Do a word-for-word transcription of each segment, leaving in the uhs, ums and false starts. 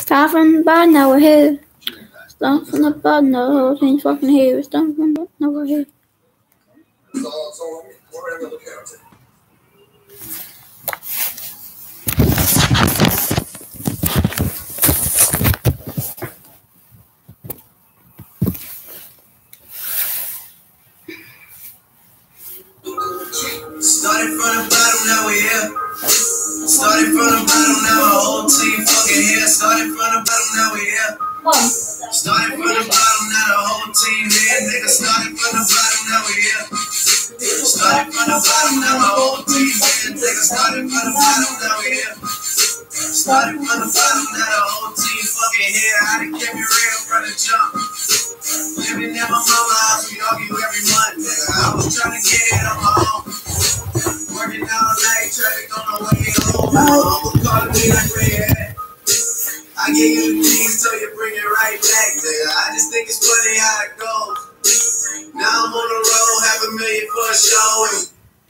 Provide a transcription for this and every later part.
Start from the bottom, now we're here. Start from the bottom, now the whole thing's fucking here. Start from the bottom, now we're here. Started from the bottom, now we're here. Started from the bottom, now our whole team fucking here. Started from the bottom, now we're here. Started from the bottom, now the whole team here. Nigga, started from the bottom, now we're here. Started from the bottom, now my whole team here. Nigga, started from the bottom, now we're here. Started from the bottom, now the whole team fucking here. I done kept it real from the jump. Living in my mama house, we argue every month, nigga. I was trying to get it on my own. Working all night, traffic on the way home. My uncle calling me like redhead. I give you the keys so you bring it right back, nigga. I just think it's funny how it goes. Now I'm on the road, half a million for a show. And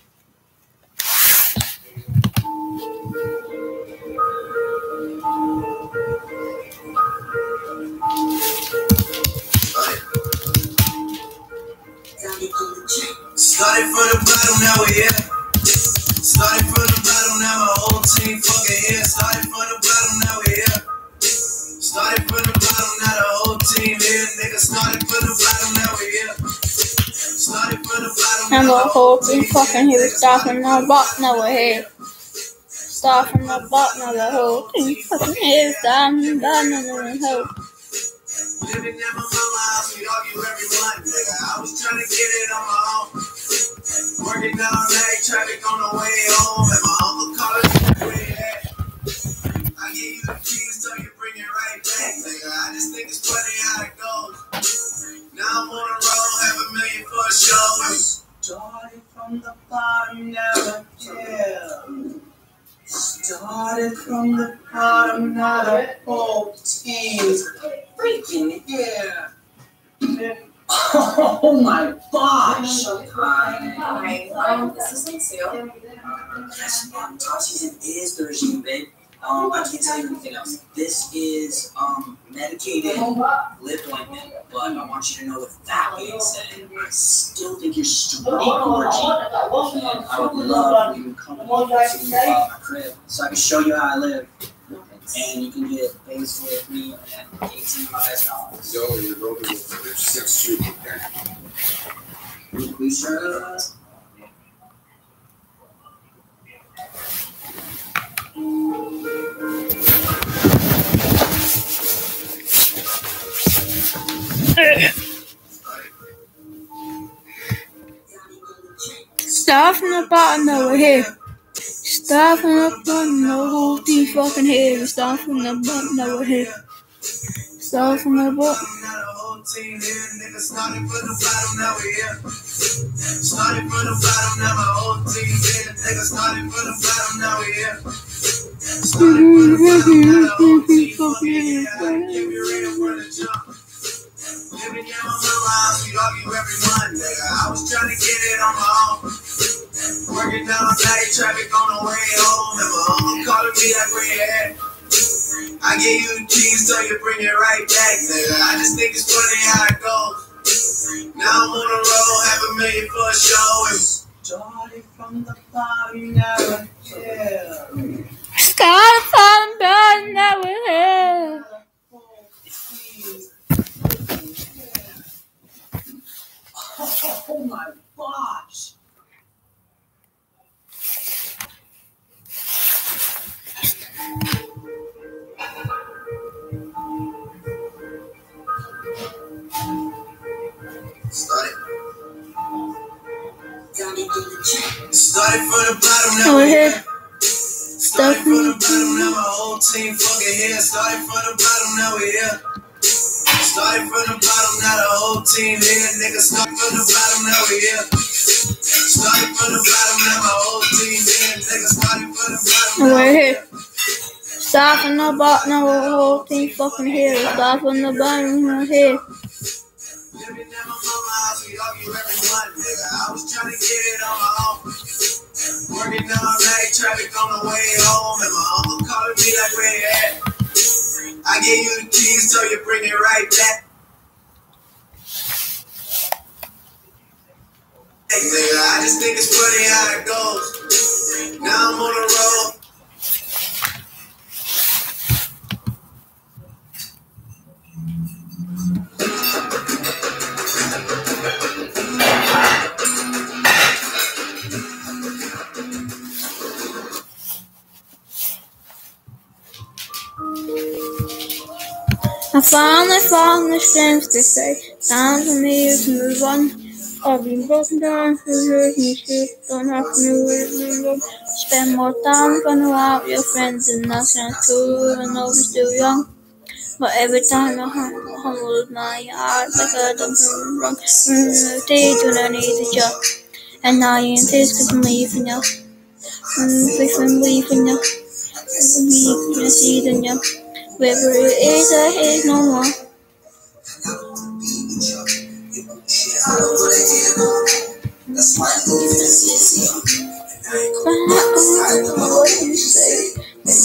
started from the bottom, now we're here. Started from the bottom, now my whole team fucking here. Started from the bottom, now we're here. Started from the bottom, now the whole team here. Nigga, started from the bottom, now we're here. Started from the bottom, And the whole team fucking here. Start from the bottom, now we're here. Start from the bottom, now the whole team fucking here. Start from the bottom, now we're here. living in my mama house, we argue every month, nigga. I was trying to get it on my own. Working all night, traffic on the way home. And my uncle calling me where you at. I give you the keys so you bring it right back, nigga. I just think it's funny how it goes. Now I'm on the road, half a million for a show. And started from the bottom, now yeah. Started from the bottom, now the whole team's freaking here. Oh my gosh! Hi, um, this is Lucille. Yes, um, top season is Thursday, babe. Um, I can't tell you anything else. This is um medicated lip ointment, but I want you to know with that being said, I still think you're straight gorgeous. And I would love if you would come to uh, my crib so I can show you how I live. And you can get base with me at eighteen dollars. Yo, you're going to six two. Please try that. Start from the bottom, now we're here. Start from the bottom, now the whole team fucking here. Start from the bottom, now we're here. Start from the bottom. Team here, nigga, started from the bottom, now we here. Started from the bottom, now my whole team here. Nigga, started from the bottom, now we here. Started from the bottom, now the whole team fucking here. I give you real from the jump. Living in my mama house, we argue every month, nigga. I was trying to get it on my own. Working all night, traffic on the way home. And my uncle calling me like where you at. I give you the keys so you bring it right back, nigga. I just think it's funny how it goes. Now I'm on the road, half a million for a show. And started from the bottom, now yeah. Start from the bottom, now we're here. Oh my gosh. Started. Started from the bottom, now we're here. Started from the bottom, now my whole team fucking here. Started from the bottom, now we're here. Started from the bottom, now the whole team here. Nigga, started from the bottom, now we're here. Started from the bottom, now my whole team here. Nigga, started from the bottom, now we're here. Start from the bottom, now the whole team fucking here. Start from the bottom, now we're here. Living in my mama house, we argue every month, nigga. I was trying to get it on my own. Working all night, traffic on the way home. And my uncle calling me like where you at. I gave you the keys, so you bring it right back. Hey, nigga, I just think it's funny how it goes. Now I'm on the road. I finally found the strength to say, time for me to move on. I've been broken down for relationship, don't have to know where to move on. Spend more time fun out your friends and nothing cool, even though we're still young. But every time I hum- humbled my heart like I done something wrong. Rotate when I need a job. And I ain't this cause I'm leaving you. If I'm leaving you, I'm leaving you. Wherever it is, I hate no more. But I don't know what you say.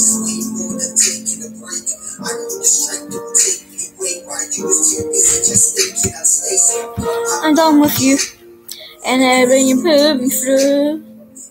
I'm done with you, and everything you put me through.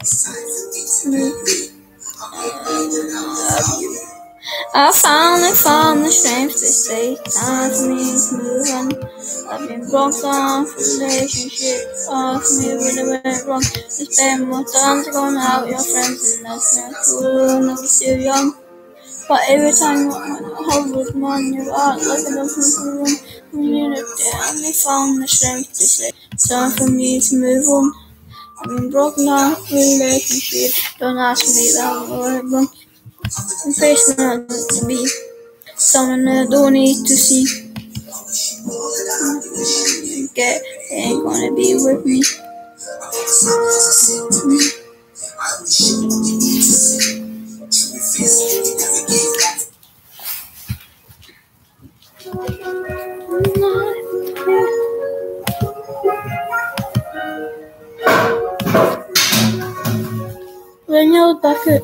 I finally found the strength to say, time for me to move on. I've been broke down for relationships, ask me when it went wrong. You spend more time to go out with your friends, and that's not cool, and I'm still young. But every time I hold with mine, you act like I don't come wrong. When you're down, I found the strength to say, time for me to move on. I've been broken down for relationships, don't ask me about what I've done. I'm facing out to be someone I don't need to see. Get ain't gonna be with me. When you're back up.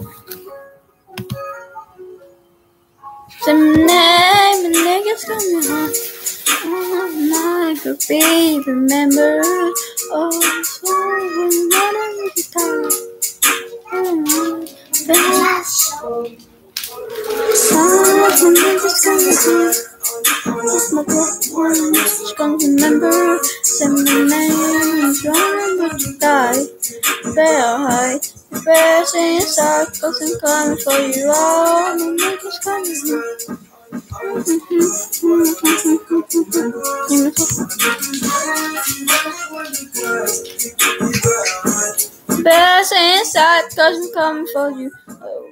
Some name and niggas coming on. Oh, I could be remember. Oh, so when I'm with the time. Oh, some niggas coming on. It's my best one. She's gonna remember. Some names remember to die. Bear high. The bears inside, cause I'm coming for you all. My niggas coming on. Bears inside, cause I'm coming for you. Oh,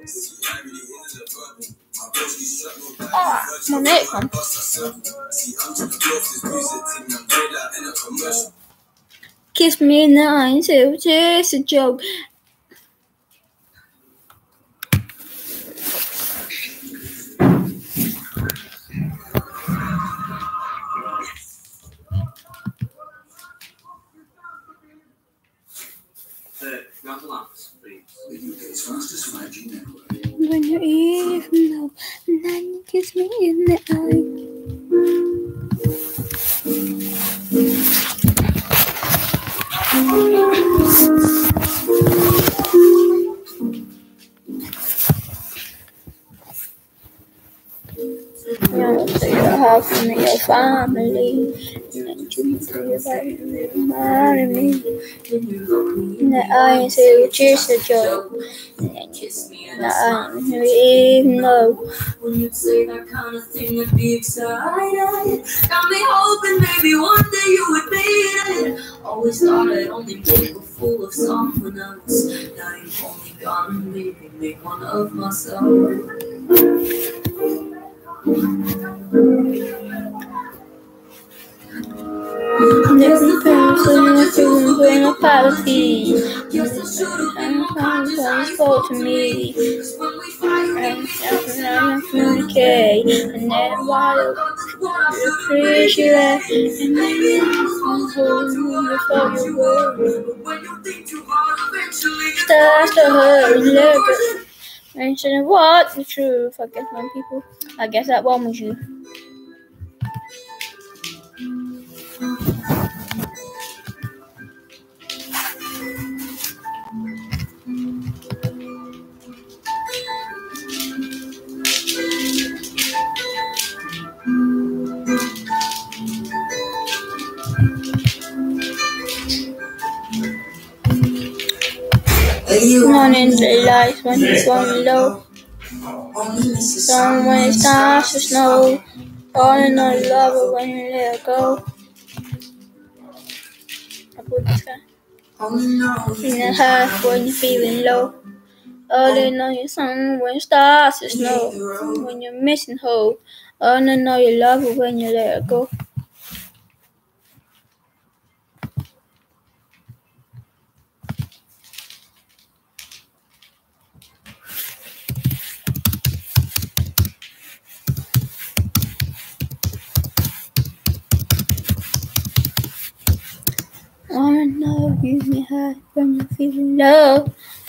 oh my neck, man. Kiss me in the eyes, it was just a joke. When you're even low, and then you kiss me in the eye. You say your house and your family, and then you say your body and marry me. In the eye and say, well, cheers to joke. And then you in the eye and say, even though. When you say that kind of thing, I'd be excited. Got me hoping maybe one day you would beat it. Always thought I'd only make a fool of someone else. Now you've only gone and made me make one of myself. Different parents living with you and bring a party. And sometimes spoke to me. And I communicate. And then while you appreciate. And then I'm holding you before you were. Start to hurt a little bit. And she said, what? The truth. I guess one people. I guess that one was you. Morning daylight when it's going low. Sun when it starts to snow. Falling on love when you let it go. I put this guy. Feeling high when you're feeling low. Falling on your sun when it starts to snow. When you're missing hope. Falling on your love when you let it go. Wanna know you me high when you're feeling low.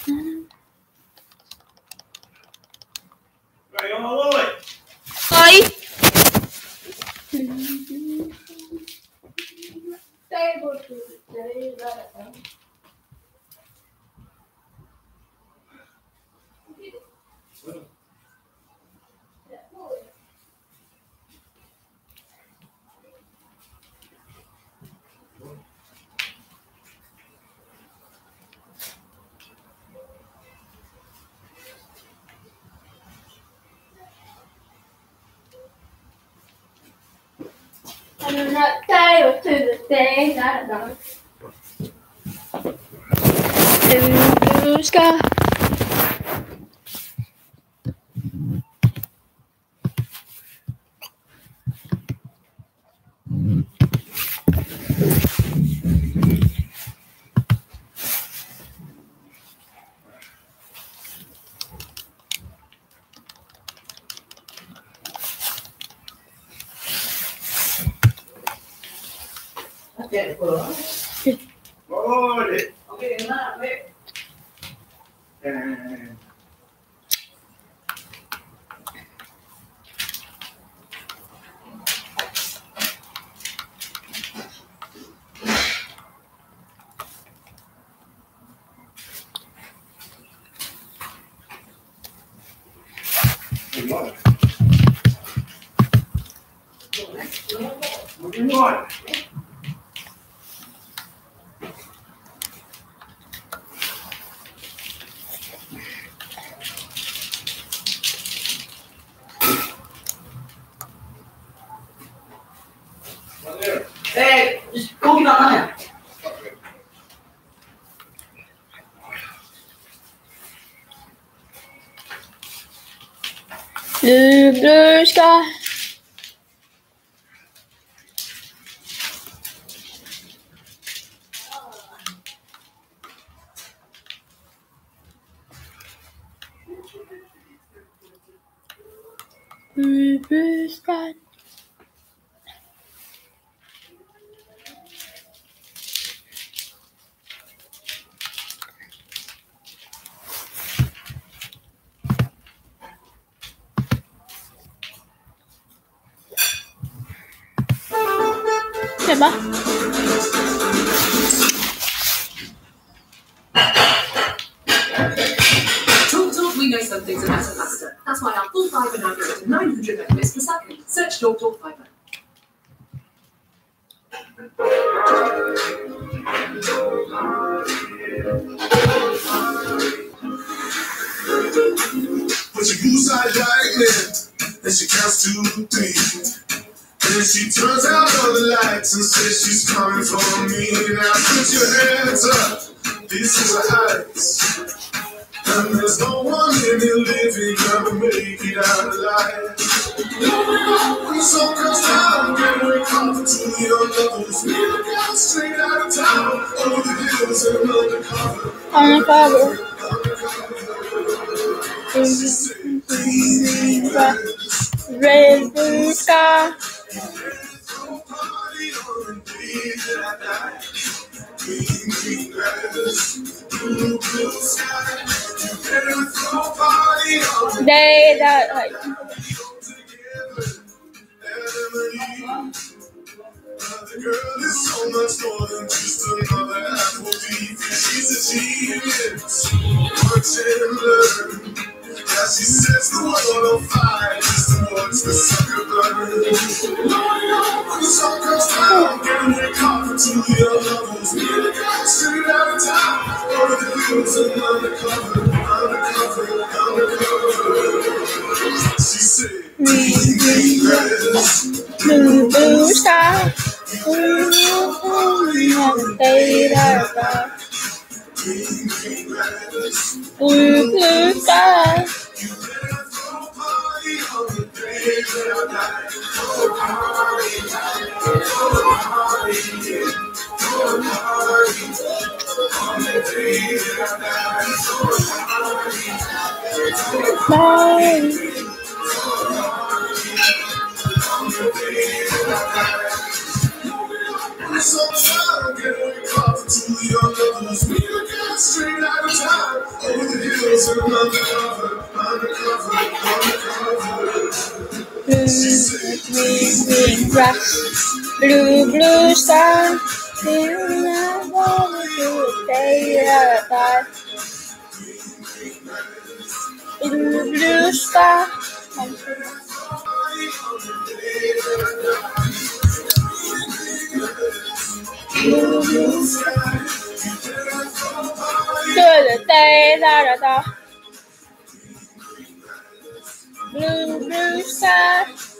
Right on my way. Hi. I'm not tired to the day that I know. In blue sky. Hold it. Okay, not it. And what? What? Hey, just go get on there. Blue, blue sky. Blue, blue sky. Diba? Talk, talk, we know some things about Master. That's why our full fiber now goes to nine hundred megabits per second. Search Talk, Talk Fiber. But she moves like lightning, and she counts to three. Then she turns out all the lights and says she's coming for me. Now put your hands up, this is a heights. And there's no one in here living gonna make it out alive. When the sun comes down, get away coffee to your lovers. We look out straight out of town, over the hills and undercover. Undercover. Red blue sky. Green, green grass, blue, blue sky. You better throw a party They that like. The girl is so much more than just another apple deep. She's a genius. Watch and learn. As she sets the world on fire, just to watch the sucker burn. When the sun comes down, getting their coffee to the other levels. Nearly got straight out of town. Over the hills and undercover, undercover, undercover. She said, green, green grass. Blue, blue sky. Blue, day that dark. Blue, blue sky. Bye. So tired, getting coffee to the levels. We got straight out of town. Over the hills and undercover, undercover, undercover. Blue, green, green grass. Blue, blue sky. Blue, day that dark. Blue, blue sky. Blue, blue sky. Good day that dark. Blue, blue sky.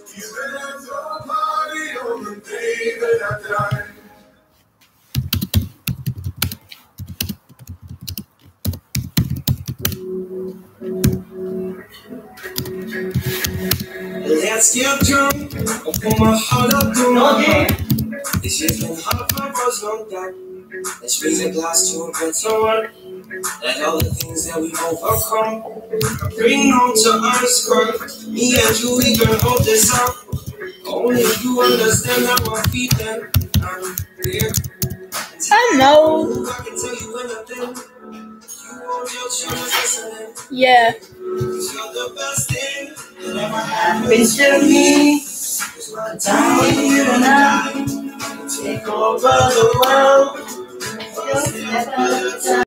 Let's get drunk. I'll pull my heart up to my heart. It's just been hard for us long time. Let's raise a glass to a better one. Let all the things that we've overcome bring on to our skirt. Me and you, we can hold this out. Only you understand how I'm feeling. I'm here. I know. I can tell you anything. You want your chance listening. Yeah. Cause you're the best thing that ever happened to me. It's my time, you and I take over the world.